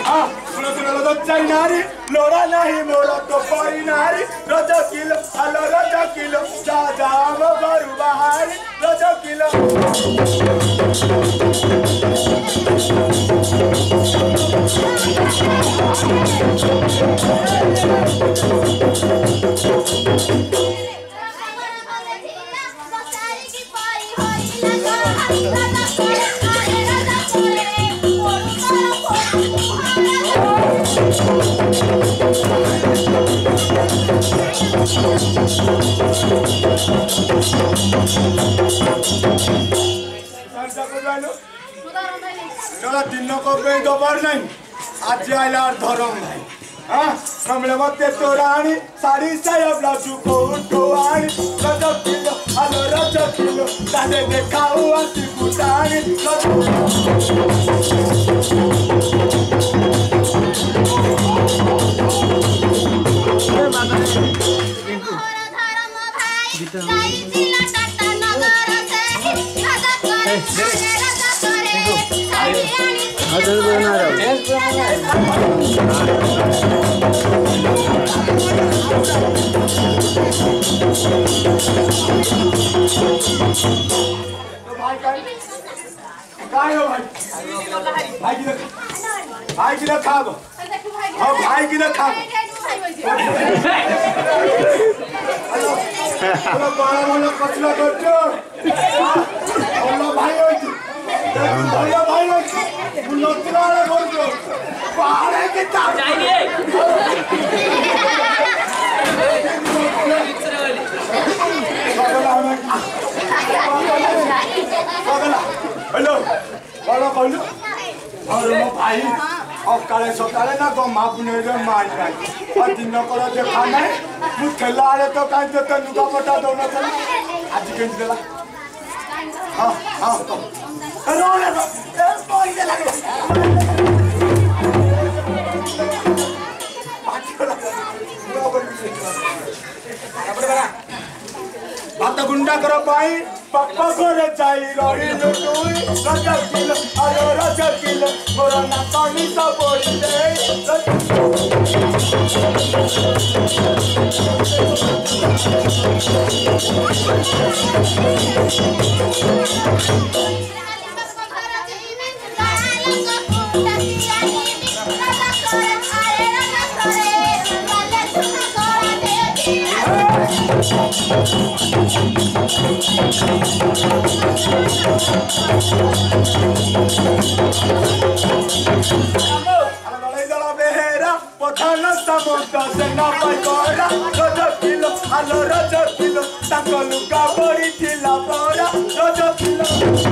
हाँ सुनो सुनो लो चाई नारी लोड़ा नहीं मोड़ा तो पाई नारी रजा किलो हलो रजा किलो जा जा वो बारू बाहरी रजा किलो चला दिन को दबार नहीं आज आइला धरम नहीं हाँ हमने मत तोरानी साड़ी साया ब्लाउज को उठो आनी रजा किलो हलो रजा किलो ताने देखा हुआ सिकुटानी भाई की खा गो हाँ भाई की खा बड़ा मोला कचरा करछो बोलो भाई होई बोलो भाई होई बुलतरा वाला करछो पारे के ता जाइए हेलो बोलो बोलो और मो भाई और काले सकाले ना गो मापुने रे मार जाय और दिन को देखा नहीं मु ठेला आले तो काई तो लुगा पटा दो ना चला आज केन देला हां हां तो रोले तो कोई दे लागे बात गुंडा करो भाई पप्पा करे जाई रही लुटुई रजा किलो आलो रजा किलो मोरा ना पानी सा बोली दे पठान समुद्र से ना पाइला रजा किलो आलो रजा किलो ताको लुका बड़ी थिला परा रजा किलो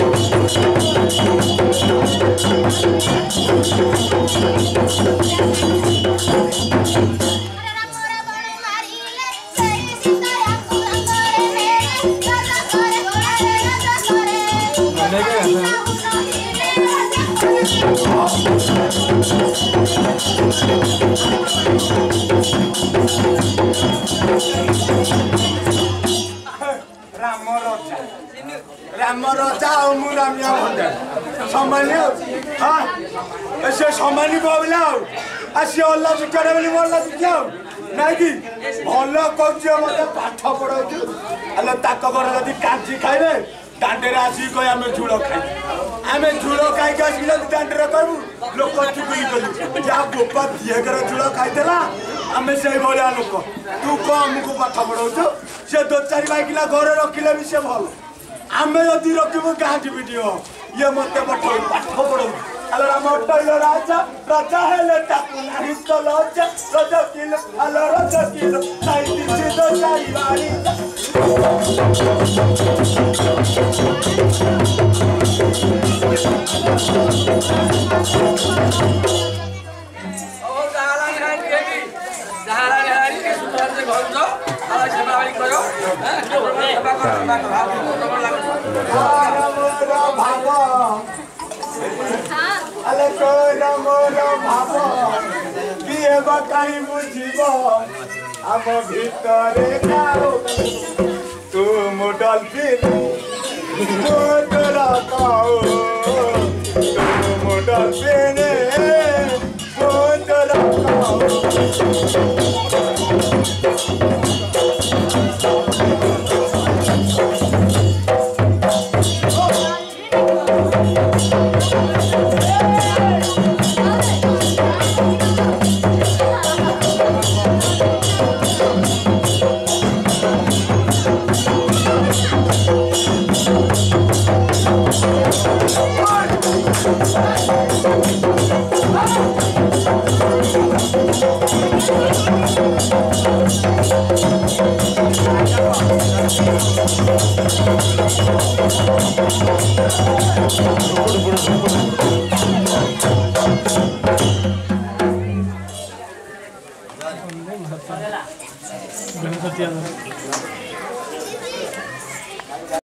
राम रजा और मुरामिया भंडा सम्मानी हाँ ऐसे सम्मानी बोला आसी अल्लाह सुखारे बोली बोला सुखा नहीं कि भल कौचे मत पाठ पढ़ाऊ हेल्ले ताक घर जब कांची खाइबे दांडे आसिक आम झूल खाई आम झूल खाई आसिक दांडे कहू लोक चुगुली कलु जहाँ गोपा दिएकर झूल खाईला आम से भाया लोक तू कौन आमको पाठ पढ़ाऊ से दो चार बाइकिला घर रखिले भी से भल आम यदि रखू गाँव भिडियो ये मत पठाऊ पाठ पढ़ाऊ हेलो राम टैल राजा राजा हेले ताकू नाही तो लज्जा रजा किलो हेलो रजा किलो साई दिछे तो चारी बारी ओ जालान हाई केटी जालान हाई के सुतार से घर जो आ सेवावारी करो सेवा करो भाबा अले कोरा मोरा भाबा किए बताई बुझिब आम भितरे खाओ तू मोडल फिर तोरा खाओ तू मोडल फिर गणपति